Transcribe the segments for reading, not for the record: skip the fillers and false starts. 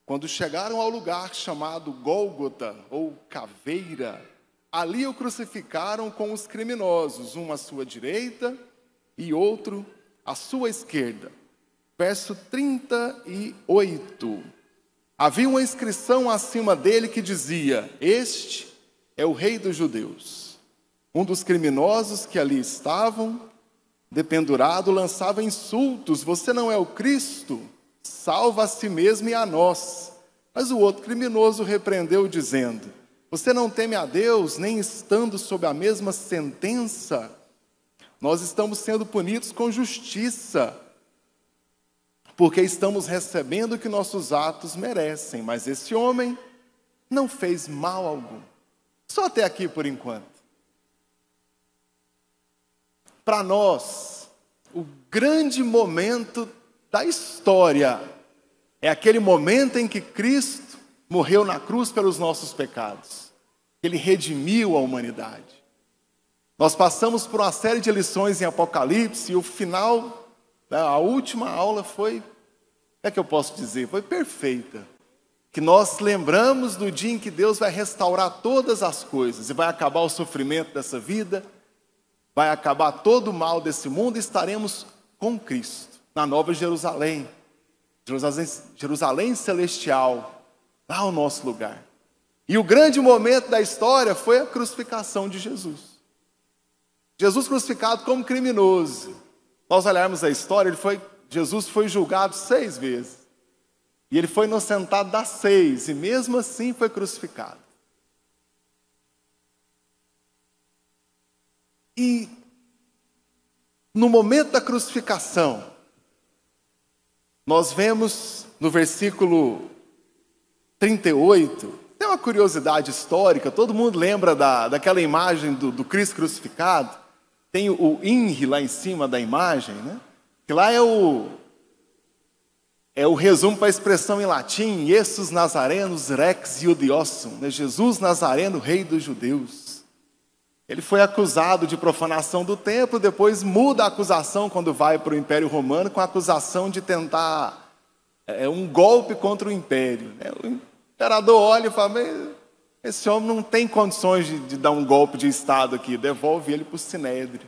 Quando chegaram ao lugar chamado Gólgota, ou Caveira, ali o crucificaram com os criminosos, um à sua direita e outro à sua esquerda. Verso 38. Havia uma inscrição acima dele que dizia: Este é o Rei dos Judeus. Um dos criminosos que ali estavam, dependurado, lançava insultos: Você não é o Cristo? Salva a si mesmo e a nós. Mas o outro criminoso repreendeu, dizendo: Você não teme a Deus, nem estando sob a mesma sentença? Nós estamos sendo punidos com justiça, porque estamos recebendo o que nossos atos merecem. Mas esse homem não fez mal algum. Só até aqui por enquanto. Para nós, o grande momento da história é aquele momento em que Cristo morreu na cruz pelos nossos pecados. Ele redimiu a humanidade. Nós passamos por uma série de lições em Apocalipse e o final, a última aula foi, que eu posso dizer, foi perfeita. Que nós lembramos do dia em que Deus vai restaurar todas as coisas e vai acabar o sofrimento dessa vida, vai acabar todo o mal desse mundo e estaremos com Cristo, na Nova Jerusalém, Jerusalém celestial, lá o nosso lugar. E o grande momento da história foi a crucificação de Jesus. Jesus crucificado como criminoso. Nós olharmos a história, Jesus foi julgado 6 vezes. E ele foi inocentado das 6, e mesmo assim foi crucificado. E no momento da crucificação, nós vemos no versículo 38, tem uma curiosidade histórica, todo mundo lembra daquela imagem do Cristo crucificado. Tem o INRI lá em cima da imagem, né? Que lá é o resumo para a expressão em latim: Jesus Nazarenus Rex Judiossum, né? Jesus Nazareno, Rei dos Judeus. Ele foi acusado de profanação do templo, depois muda a acusação quando vai para o Império Romano, com a acusação de tentar um golpe contra o Império. Né? O imperador olha e fala: esse homem não tem condições de dar um golpe de Estado aqui, devolve ele para o Sinédrio.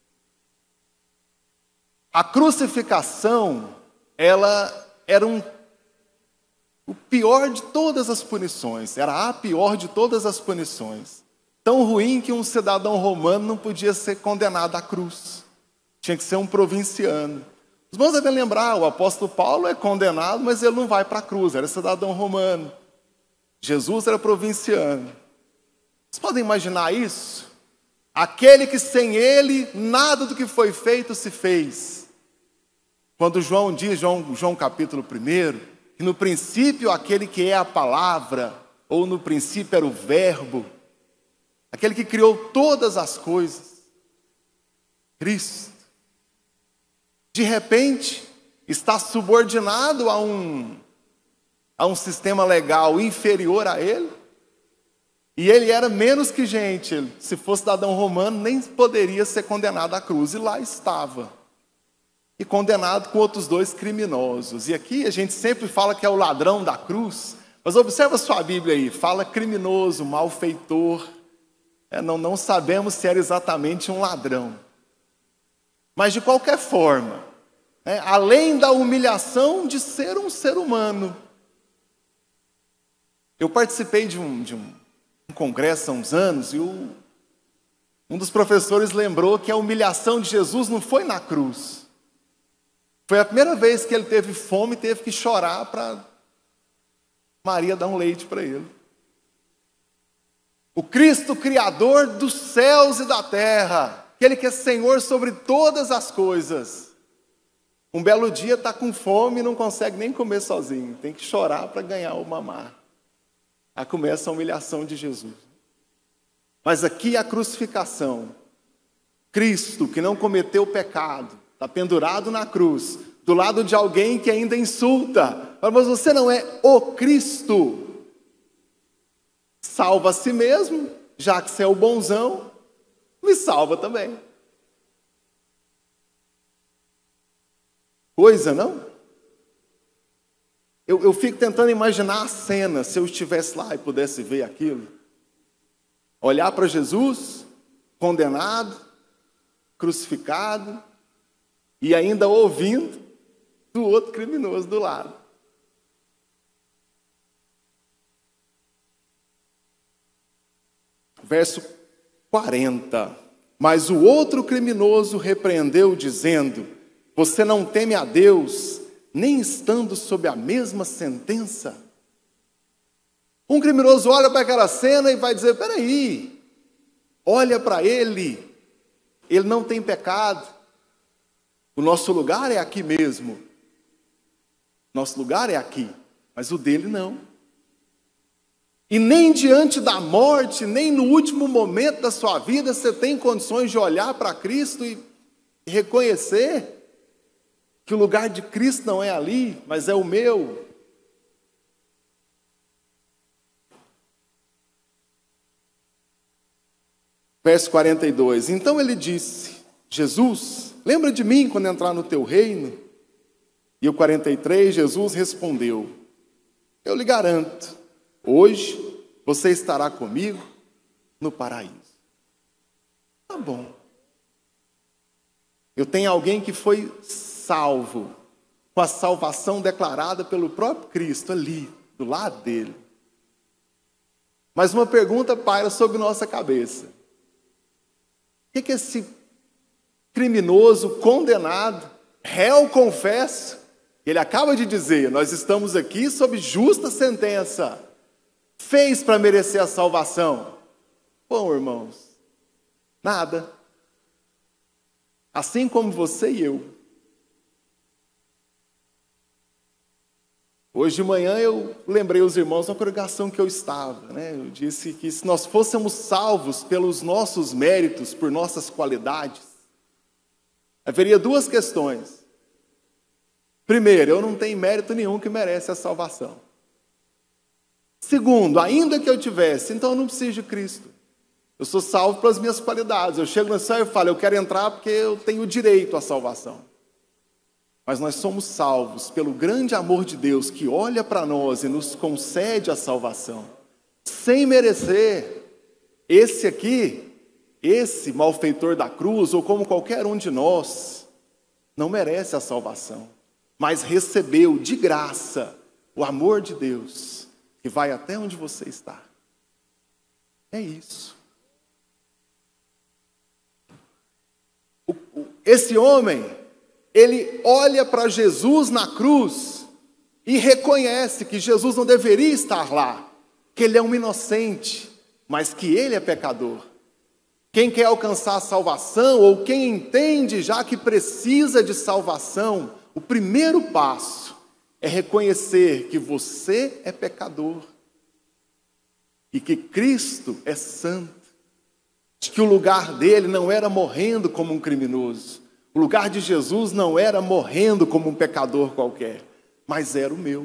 A crucificação, ela era o pior de todas as punições, era a pior de todas as punições. Tão ruim que um cidadão romano não podia ser condenado à cruz, tinha que ser um provinciano. Os irmãos devem lembrar, o apóstolo Paulo é condenado, mas ele não vai para a cruz, era cidadão romano. Jesus era provinciano. Vocês podem imaginar isso? Aquele que sem ele, nada do que foi feito se fez. Quando João diz, João capítulo 1, que no princípio aquele que é a palavra, ou no princípio era o verbo, aquele que criou todas as coisas, Cristo, de repente, está subordinado a um sistema legal inferior a ele, e ele era menos que gente. Se fosse cidadão romano, nem poderia ser condenado à cruz, e lá estava, e condenado com outros 2 criminosos. E aqui a gente sempre fala que é o ladrão da cruz, mas observa sua Bíblia aí, fala criminoso, malfeitor. Não sabemos se era exatamente um ladrão. Mas de qualquer forma, além da humilhação de ser um ser humano. Eu participei de um congresso há uns anos, e um dos professores lembrou que a humilhação de Jesus não foi na cruz. Foi a primeira vez que ele teve fome e teve que chorar para Maria dar um leite para ele. O Cristo Criador dos céus e da terra, aquele que é Senhor sobre todas as coisas, um belo dia está com fome e não consegue nem comer sozinho, tem que chorar para ganhar o mamar. Aí começa a humilhação de Jesus. Mas aqui a crucificação, Cristo que não cometeu pecado, está pendurado na cruz, do lado de alguém que ainda insulta. Mas você não é o Cristo. Salva a si mesmo, já que você é o bonzão, me salva também. Coisa, não? Eu fico tentando imaginar a cena, se eu estivesse lá e pudesse ver aquilo. Olhar para Jesus, condenado, crucificado, e ainda ouvindo do outro criminoso do lado. Verso 40. Mas o outro criminoso repreendeu, dizendo: você não teme a Deus, nem estando sob a mesma sentença? Um criminoso olha para aquela cena e vai dizer: peraí, olha para ele não tem pecado, o nosso lugar é aqui mesmo, nosso lugar é aqui, mas o dele não. E nem diante da morte, nem no último momento da sua vida, você tem condições de olhar para Cristo e reconhecer que o lugar de Cristo não é ali, mas é o meu. Verso 42. Então ele disse: Jesus, lembra de mim quando entrar no teu reino? E o 43, Jesus respondeu: eu lhe garanto, hoje você estará comigo no paraíso. Tá bom. Eu tenho alguém que foi salvo, com a salvação declarada pelo próprio Cristo ali, do lado dele. Mas uma pergunta paira sobre nossa cabeça. O que esse criminoso, condenado, réu confesso, ele acaba de dizer: nós estamos aqui sob justa sentença, fez para merecer a salvação? Bom, irmãos, nada. Assim como você e eu. Hoje de manhã eu lembrei os irmãos na congregação que eu estava, né? Eu disse que se nós fôssemos salvos pelos nossos méritos, por nossas qualidades, haveria duas questões. Primeiro, eu não tenho mérito nenhum que merece a salvação. Segundo, ainda que eu tivesse, então eu não preciso de Cristo. Eu sou salvo pelas minhas qualidades. Eu chego no céu e falo: eu quero entrar porque eu tenho direito à salvação. Mas nós somos salvos pelo grande amor de Deus, que olha para nós e nos concede a salvação, sem merecer. Esse aqui, esse malfeitor da cruz, ou como qualquer um de nós, não merece a salvação, mas recebeu de graça o amor de Deus, que vai até onde você está. É isso. Esse homem, ele olha para Jesus na cruz e reconhece que Jesus não deveria estar lá, que ele é um inocente, mas que ele é pecador. Quem quer alcançar a salvação, ou quem entende já que precisa de salvação, o primeiro passo é reconhecer que você é pecador e que Cristo é santo, de que o lugar dele não era morrendo como um criminoso. O lugar de Jesus não era morrendo como um pecador qualquer, mas era o meu.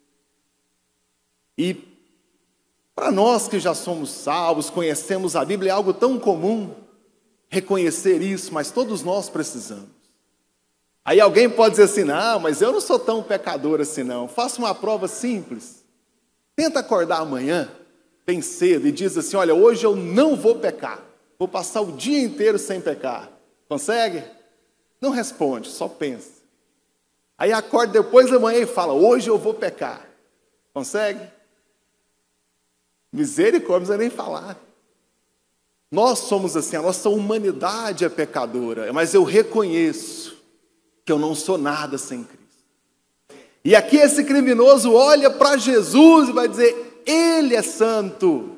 E para nós que já somos salvos, conhecemos a Bíblia, é algo tão comum reconhecer isso, mas todos nós precisamos. Aí alguém pode dizer assim: não, mas eu não sou tão pecador assim não. Faça uma prova simples. Tenta acordar amanhã, bem cedo, e diz assim: olha, hoje eu não vou pecar. Vou passar o dia inteiro sem pecar. Consegue? Não responde, só pensa. Aí acorda depois da manhã e fala: hoje eu vou pecar. Consegue? Misericórdia, não precisa nem falar. Nós somos assim, a nossa humanidade é pecadora, mas eu reconheço que eu não sou nada sem Cristo. E aqui esse criminoso olha para Jesus e vai dizer: ele é santo.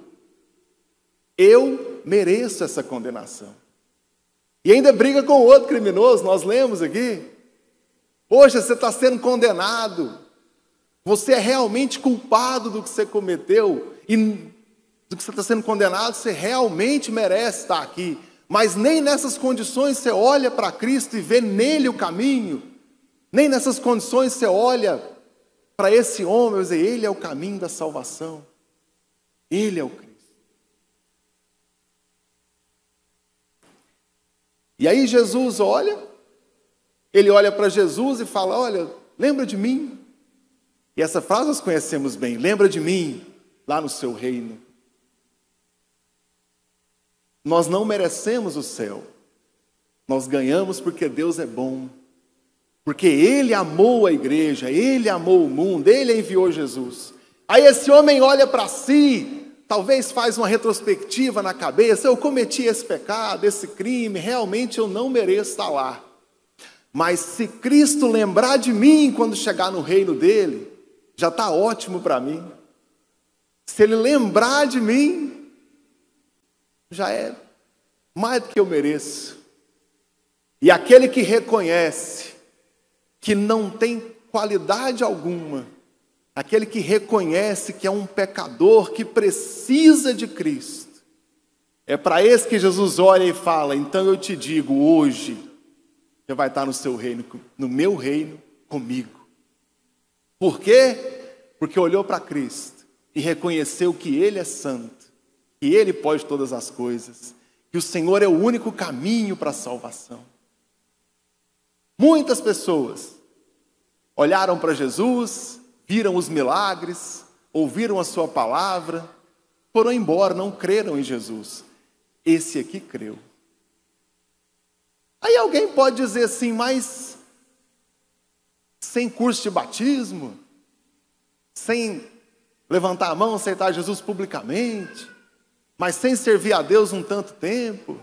Eu mereço essa condenação. E ainda briga com o outro criminoso, nós lemos aqui. Poxa, você está sendo condenado. Você é realmente culpado do que você cometeu. E do que você está sendo condenado, você realmente merece estar aqui. Mas nem nessas condições você olha para Cristo e vê nele o caminho. Nem nessas condições você olha para esse homem e diz: ele é o caminho da salvação. Ele é o Cristo. E aí Jesus olha, ele olha para Jesus e fala: olha, lembra de mim? E essa frase nós conhecemos bem. Lembra de mim lá no seu reino. Nós não merecemos o céu. Nós ganhamos porque Deus é bom. Porque Ele amou a igreja, Ele amou o mundo, Ele enviou Jesus. Aí esse homem olha para si, talvez faz uma retrospectiva na cabeça, eu cometi esse pecado, esse crime, realmente eu não mereço estar lá. Mas se Cristo lembrar de mim quando chegar no reino dele, já está ótimo para mim. Se Ele lembrar de mim, já é mais do que eu mereço. E aquele que reconhece que não tem qualidade alguma, aquele que reconhece que é um pecador que precisa de Cristo, é para esse que Jesus olha e fala: então eu te digo, hoje você vai estar no seu reino, no meu reino, comigo. Por quê? Porque olhou para Cristo e reconheceu que Ele é santo, que Ele pode todas as coisas, que o Senhor é o único caminho para a salvação. Muitas pessoas olharam para Jesus, viram os milagres, ouviram a sua palavra, foram embora, não creram em Jesus. Esse aqui creu. Aí alguém pode dizer assim, mas sem curso de batismo, sem levantar a mão, aceitar Jesus publicamente, mas sem servir a Deus um tanto tempo.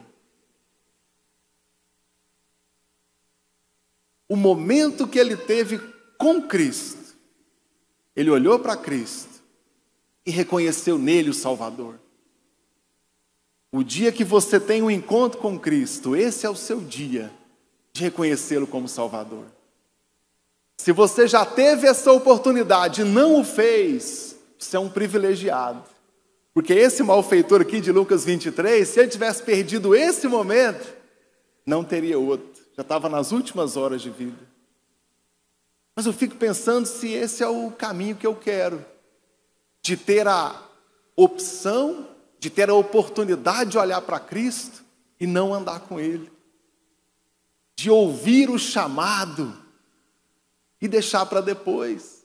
O momento que ele teve com Cristo, ele olhou para Cristo e reconheceu nele o Salvador. O dia que você tem um encontro com Cristo, esse é o seu dia de reconhecê-lo como Salvador. Se você já teve essa oportunidade e não o fez, você é um privilegiado. Porque esse malfeitor aqui de Lucas 23, se ele tivesse perdido esse momento, não teria outro. Já estava nas últimas horas de vida. Mas eu fico pensando se esse é o caminho que eu quero. De ter a opção, de ter a oportunidade de olhar para Cristo e não andar com Ele. De ouvir o chamado e deixar para depois.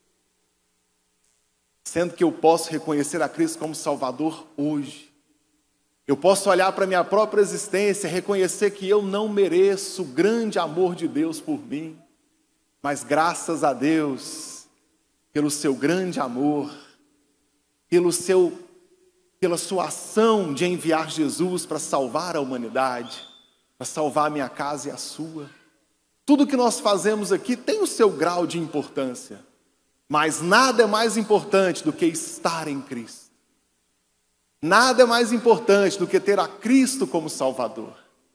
Sendo que eu posso reconhecer a Cristo como Salvador hoje. Eu posso olhar para a minha própria existência, reconhecer que eu não mereço o grande amor de Deus por mim, mas graças a Deus, pelo seu grande amor, pela sua ação de enviar Jesus para salvar a humanidade, para salvar a minha casa e a sua. Tudo que nós fazemos aqui tem o seu grau de importância, mas nada é mais importante do que estar em Cristo. Nada é mais importante do que ter a Cristo como Salvador.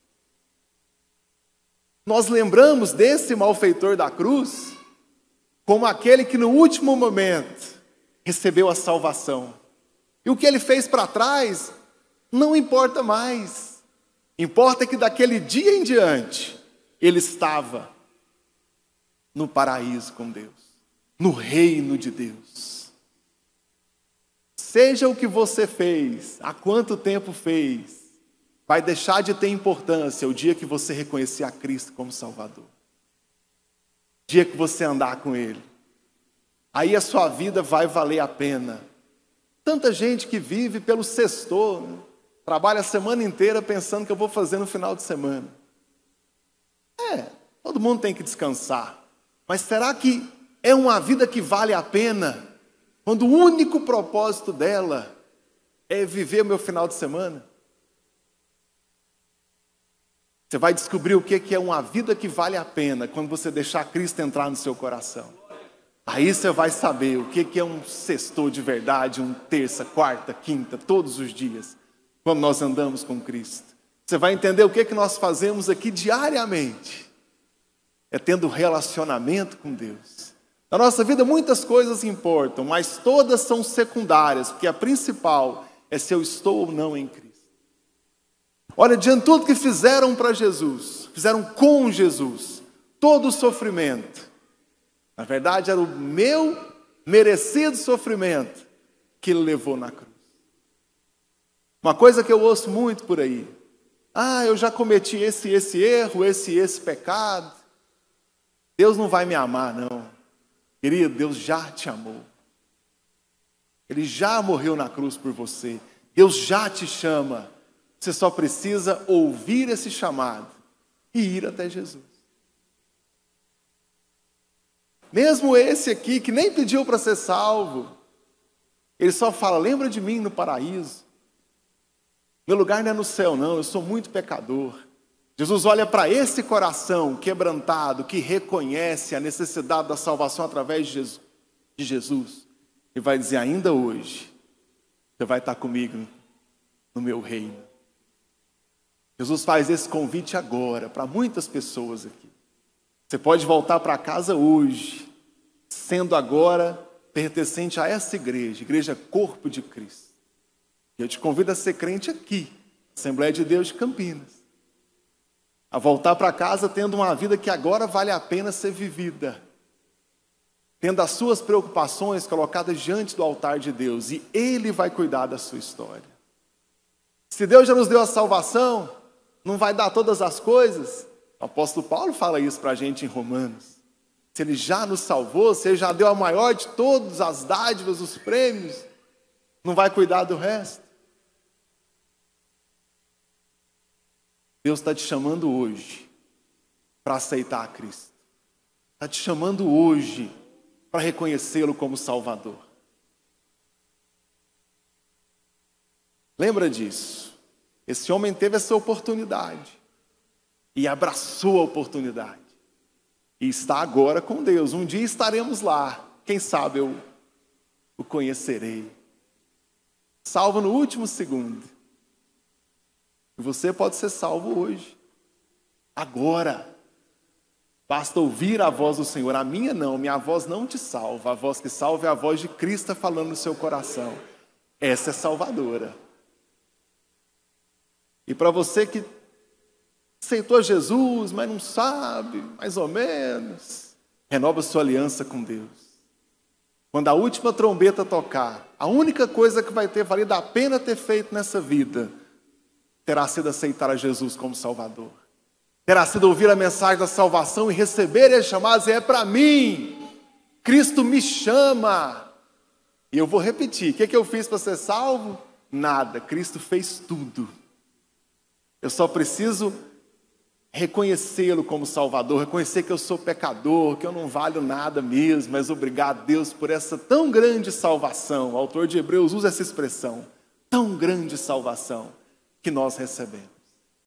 Nós lembramos desse malfeitor da cruz como aquele que no último momento recebeu a salvação. E o que ele fez para trás não importa mais. Importa que daquele dia em diante ele estava no paraíso com Deus, no reino de Deus. Seja o que você fez, há quanto tempo fez, vai deixar de ter importância o dia que você reconhecer a Cristo como Salvador. O dia que você andar com Ele. Aí a sua vida vai valer a pena. Tanta gente que vive pelo sextou, né? Trabalha a semana inteira pensando que eu vou fazer no final de semana. Todo mundo tem que descansar. Mas será que é uma vida que vale a pena quando o único propósito dela é viver o meu final de semana? Você vai descobrir o que é uma vida que vale a pena quando você deixar Cristo entrar no seu coração. Aí você vai saber o que é um sextou de verdade, um terça, quarta, quinta, todos os dias, quando nós andamos com Cristo. Você vai entender o que nós fazemos aqui diariamente. É tendo relacionamento com Deus. Na nossa vida muitas coisas importam, mas todas são secundárias, porque a principal é se eu estou ou não em Cristo. Olha, diante de tudo que fizeram para Jesus, fizeram com Jesus, todo o sofrimento, na verdade era o meu merecido sofrimento que Ele levou na cruz. Uma coisa que eu ouço muito por aí: eu já cometi esse erro, esse pecado, Deus não vai me amar não. Querido, Deus já te amou. Ele já morreu na cruz por você. Deus já te chama. Você só precisa ouvir esse chamado e ir até Jesus. Mesmo esse aqui, que nem pediu para ser salvo, ele só fala, lembra de mim no paraíso. Meu lugar não é no céu, não, eu sou muito pecador. Jesus olha para esse coração quebrantado, que reconhece a necessidade da salvação através de Jesus, e vai dizer, ainda hoje, você vai estar comigo no meu reino. Jesus faz esse convite agora, para muitas pessoas aqui. Você pode voltar para casa hoje, sendo agora pertencente a essa igreja, Igreja Corpo de Cristo. Eu te convido a ser crente aqui, Assembleia de Deus de Campinas. A voltar para casa tendo uma vida que agora vale a pena ser vivida. Tendo as suas preocupações colocadas diante do altar de Deus. E Ele vai cuidar da sua história. Se Deus já nos deu a salvação, não vai dar todas as coisas? O apóstolo Paulo fala isso para a gente em Romanos. Se Ele já nos salvou, se Ele já deu a maior de todas as dádivas, os prêmios, não vai cuidar do resto? Deus está te chamando hoje para aceitar a Cristo. Está te chamando hoje para reconhecê-lo como Salvador. Lembra disso? Esse homem teve essa oportunidade e abraçou a oportunidade. E está agora com Deus. Um dia estaremos lá. Quem sabe eu o conhecerei. Salvo no último segundo. E você pode ser salvo hoje. Agora. Basta ouvir a voz do Senhor. A minha não, minha voz não te salva. A voz que salva é a voz de Cristo falando no seu coração. Essa é salvadora. E para você que aceitou Jesus, mas não sabe, mais ou menos, renova sua aliança com Deus. Quando a última trombeta tocar, a única coisa que vai ter valido a pena ter feito nessa vida terá sido aceitar a Jesus como Salvador. Terá sido ouvir a mensagem da salvação e receber esse chamado, dizer, é para mim, Cristo me chama. E eu vou repetir, o que eu fiz para ser salvo? Nada, Cristo fez tudo. Eu só preciso reconhecê-lo como Salvador, reconhecer que eu sou pecador, que eu não valho nada mesmo, mas obrigado a Deus por essa tão grande salvação. O autor de Hebreus usa essa expressão, tão grande salvação que nós recebemos.